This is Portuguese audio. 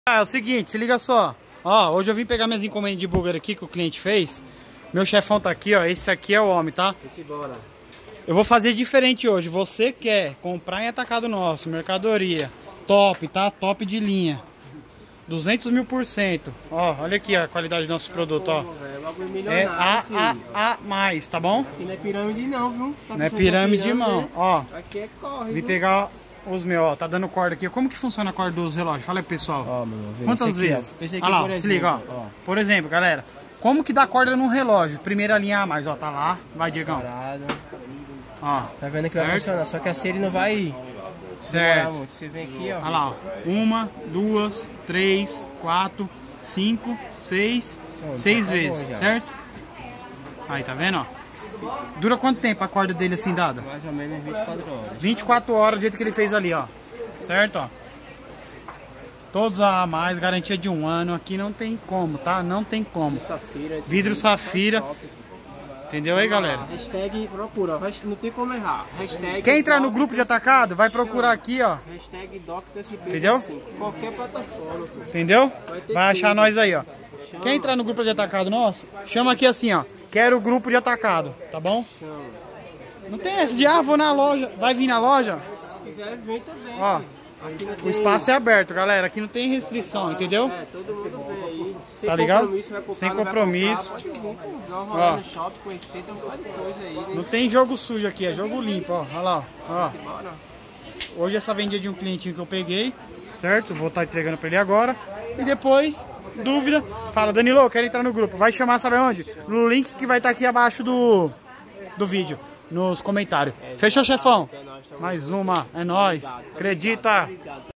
É o seguinte, se liga só. Ó, hoje eu vim pegar minhas encomendas de burger aqui que o cliente fez. Meu chefão tá aqui, ó. Esse aqui é o homem, tá? Eu vou fazer diferente hoje. Você quer comprar em atacado nosso, mercadoria top, tá? Top de linha. 200.000%. Ó, olha aqui a qualidade do nosso produto, ó. É A mais, tá bom? Aqui não é pirâmide não, viu? Tá não é pirâmide, não. Né? Ó, aqui é corre. vim pegar os meus, ó. Tá dando corda aqui. Como que funciona a corda dos relógios? Fala aí, pessoal. Ó, meu, quantas vezes? Esse aqui, olha lá, por exemplo, se liga, ó. Por exemplo, galera. Como que dá corda num relógio? Primeira linha A mais, ó. Tá lá. Vai, Diegão. Parada. Ó. Tá vendo que vai funcionar, só que a série não vai certo. muito. Você vem aqui, ó. Olha lá, ó. 1, 2, 3, 4, 5, 6, 6 vezes, certo? Aí, tá vendo, ó? Dura quanto tempo a corda dele assim dada? Mais ou menos 24 horas. 24 horas do jeito que ele fez ali, ó. Certo, ó. Todos a mais, garantia de 1 ano. Aqui não tem como, tá? Não tem como. Vidro Safira. Entendeu aí, galera? Hashtag procura, não tem como errar. Hashtag quem entrar no grupo de atacado, vai procurar aqui, ó. Hashtag DocSP. Entendeu? Qualquer plataforma. Entendeu? Vai achar nós aí, ó. Quem entrar no grupo de atacado nosso, chama aqui assim, ó. Quero o grupo de atacado, tá bom? Não tem essa de, vou na loja. Vai vir na loja? Se quiser, vem também. Ó, o espaço é aberto, galera. Aqui não tem restrição, entendeu? É, todo mundo vem aí. Tá ligado? Sem compromisso. Ó, no shopping, conhecer, tem um bocado de coisa aí. Não tem jogo sujo aqui, é jogo limpo, ó. Olha lá, ó. Hoje essa vendia de um clientinho que eu peguei, certo? Vou estar entregando pra ele agora. E depois, dúvida, fala, Danilo, eu quero entrar no grupo. Vai chamar, sabe onde? No link que vai estar aqui abaixo do vídeo, nos comentários. Fechou, chefão? Mais uma, é nóis. Acredita!